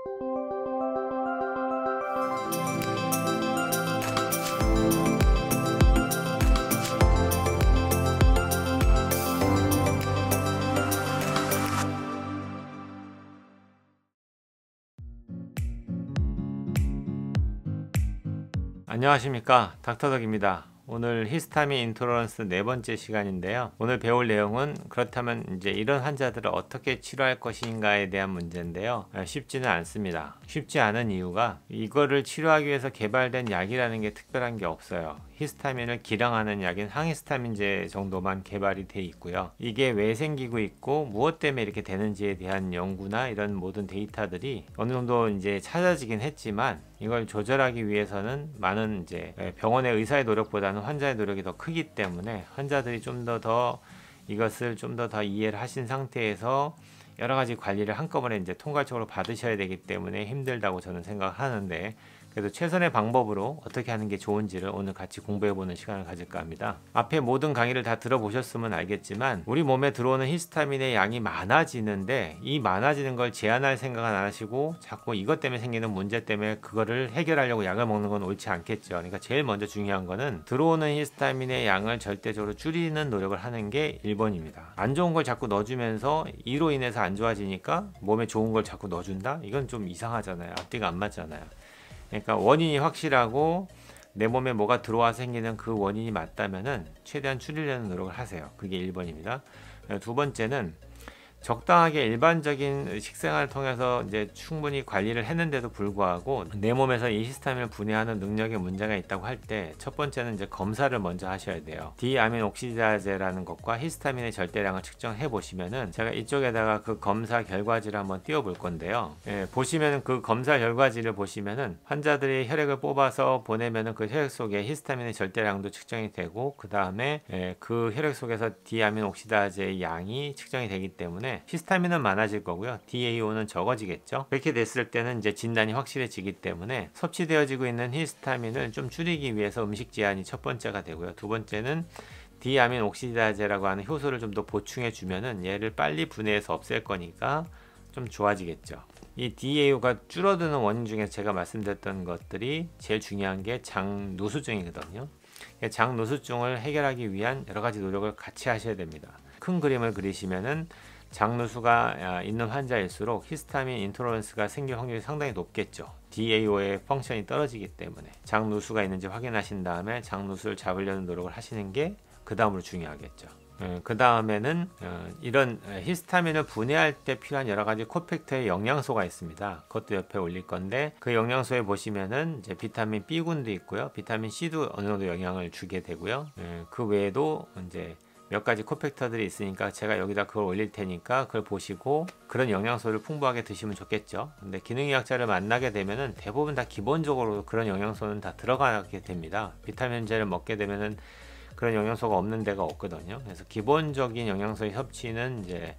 안녕하십니까, 닥터덕입니다. 오늘 히스타민 인톨러런스 네 번째 시간인데요. 오늘 배울 내용은 그렇다면 이제 이런 환자들을 어떻게 치료할 것인가에 대한 문제인데요. 쉽지는 않습니다. 쉽지 않은 이유가 이거를 치료하기 위해서 개발된 약이라는 게 특별한 게 없어요. 히스타민을 기량하는 약인 항히스타민제 정도만 개발이 돼 있고요. 이게 왜 생기고 있고 무엇 때문에 이렇게 되는지에 대한 연구나 이런 모든 데이터들이 어느 정도 이제 찾아지긴 했지만 이걸 조절하기 위해서는 많은 이제 병원의 의사의 노력보다는 환자의 노력이 더 크기 때문에 환자들이 좀 더 이것을 좀 더 이해를 하신 상태에서 여러 가지 관리를 한꺼번에 이제 통괄적으로 받으셔야 되기 때문에 힘들다고 저는 생각하는데, 그래도 최선의 방법으로 어떻게 하는 게 좋은지를 오늘 같이 공부해보는 시간을 가질까 합니다. 앞에 모든 강의를 다 들어보셨으면 알겠지만 우리 몸에 들어오는 히스타민의 양이 많아지는데 이 많아지는 걸 제한할 생각은 안 하시고 자꾸 이것 때문에 생기는 문제 때문에 그거를 해결하려고 약을 먹는 건 옳지 않겠죠. 그러니까 제일 먼저 중요한 거는 들어오는 히스타민의 양을 절대적으로 줄이는 노력을 하는 게 1번입니다. 안 좋은 걸 자꾸 넣어주면서 이로 인해서 안 좋아지니까 몸에 좋은 걸 자꾸 넣어준다? 이건 좀 이상하잖아요. 앞뒤가 안 맞잖아요. 그러니까 원인이 확실하고 내 몸에 뭐가 들어와서 생기는 그 원인이 맞다면은 최대한 줄이려는 노력을 하세요. 그게 1번입니다. 두 번째는 적당하게 일반적인 식생활을 통해서 이제 충분히 관리를 했는데도 불구하고 내 몸에서 이 히스타민을 분해하는 능력에 문제가 있다고 할 때 첫 번째는 이제 검사를 먼저 하셔야 돼요. 디아민 옥시다제라는 것과 히스타민의 절대량을 측정해 보시면은 제가 이쪽에다가 그 검사 결과지를 한번 띄워 볼 건데요. 보시면은 그 검사 결과지를 보시면은 환자들이 혈액을 뽑아서 보내면은 그 혈액 속에 히스타민의 절대량도 측정이 되고 그 다음에 그 혈액 속에서 디아민 옥시다제의 양이 측정이 되기 때문에 히스타민은 많아질 거고요. DAO는 적어지겠죠. 그렇게 됐을 때는 이제 진단이 확실해지기 때문에 섭취되어지고 있는 히스타민을 좀 줄이기 위해서 음식 제한이 첫 번째가 되고요. 두 번째는 디아민 옥시다제라고 하는 효소를 좀 더 보충해 주면은 얘를 빨리 분해해서 없앨 거니까 좀 좋아지겠죠. 이 DAO가 줄어드는 원인 중에 제가 말씀드렸던 것들이 제일 중요한 게 장누수증이거든요. 장누수증을 해결하기 위한 여러 가지 노력을 같이 하셔야 됩니다. 큰 그림을 그리시면은 장누수가 있는 환자일수록 히스타민 인톨러런스가 생길 확률이 상당히 높겠죠. DAO의 펑션이 떨어지기 때문에 장누수가 있는지 확인하신 다음에 장누수를 잡으려는 노력을 하시는 게 그 다음으로 중요하겠죠. 그 다음에는 이런 히스타민을 분해할 때 필요한 여러 가지 코팩터의 영양소가 있습니다. 그것도 옆에 올릴 건데 그 영양소에 보시면은 이제 비타민 B군도 있고요. 비타민 C도 어느 정도 영향을 주게 되고요. 그 외에도 이제 몇 가지 코팩터들이 있으니까 제가 여기다 그걸 올릴 테니까 그걸 보시고 그런 영양소를 풍부하게 드시면 좋겠죠. 근데 기능의학자를 만나게 되면은 대부분 다 기본적으로 그런 영양소는 다 들어가게 됩니다. 비타민제를 먹게 되면은 그런 영양소가 없는 데가 없거든요. 그래서 기본적인 영양소의 섭취는 이제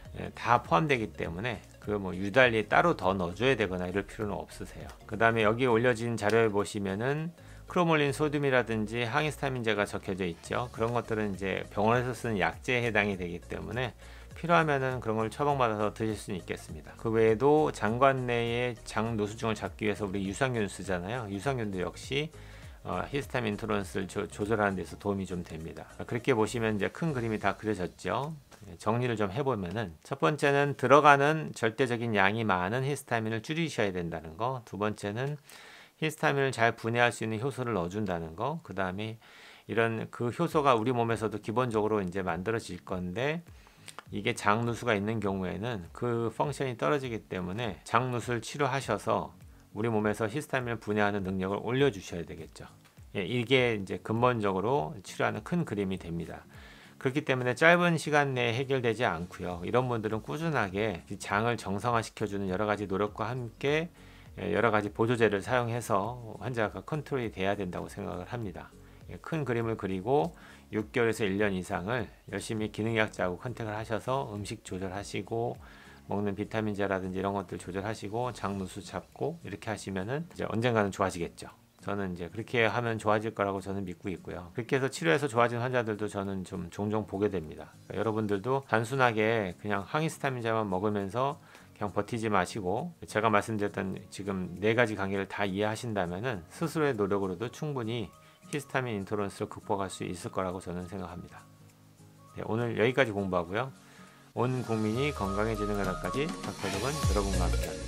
다 포함되기 때문에 그 뭐 유달리 따로 더 넣어줘야 되거나 이럴 필요는 없으세요. 그 다음에 여기 올려진 자료에 보시면은 크로몰린 소듐이라든지 항히스타민제가 적혀져 있죠. 그런 것들은 이제 병원에서 쓰는 약제에 해당이 되기 때문에 필요하면은 그런 걸 처방받아서 드실 수는 있겠습니다. 그 외에도 장관 내의 장누수증을 잡기 위해서 우리 유산균 쓰잖아요. 유산균도 역시 히스타민 인톨러런스를 조절하는 데서 도움이 좀 됩니다. 그렇게 보시면 이제 큰 그림이 다 그려졌죠. 정리를 좀 해보면은 첫 번째는 들어가는 절대적인 양이 많은 히스타민을 줄이셔야 된다는 거. 두 번째는 히스타민을 잘 분해할 수 있는 효소를 넣어준다는 거. 그 다음에 이런 그 효소가 우리 몸에서도 기본적으로 이제 만들어질 건데 이게 장누수가 있는 경우에는 그 펑션이 떨어지기 때문에 장누수를 치료하셔서 우리 몸에서 히스타민을 분해하는 능력을 올려주셔야 되겠죠. 이게 이제 근본적으로 치료하는 큰 그림이 됩니다. 그렇기 때문에 짧은 시간 내에 해결되지 않고요. 이런 분들은 꾸준하게 장을 정상화시켜주는 여러 가지 노력과 함께 여러 가지 보조제를 사용해서 환자가 컨트롤이 돼야 된다고 생각을 합니다. 큰 그림을 그리고 6개월에서 1년 이상을 열심히 기능의학자하고 컨택을 하셔서 음식 조절하시고 먹는 비타민제라든지 이런 것들 조절하시고 장누수 잡고 이렇게 하시면은 이제 언젠가는 좋아지겠죠. 저는 이제 그렇게 하면 좋아질 거라고 저는 믿고 있고요. 그렇게 해서 치료해서 좋아진 환자들도 저는 좀 종종 보게 됩니다. 그러니까 여러분들도 단순하게 그냥 항히스타민제만 먹으면서 그냥 버티지 마시고 제가 말씀드렸던 지금 4가지 강의를 다 이해하신다면은 스스로의 노력으로도 충분히 히스타민 인토러런스를 극복할 수 있을 거라고 저는 생각합니다. 네, 오늘 여기까지 공부하고요. 온 국민이 건강해지는 그날까지 닥터덕은 여러분과 함께합니다.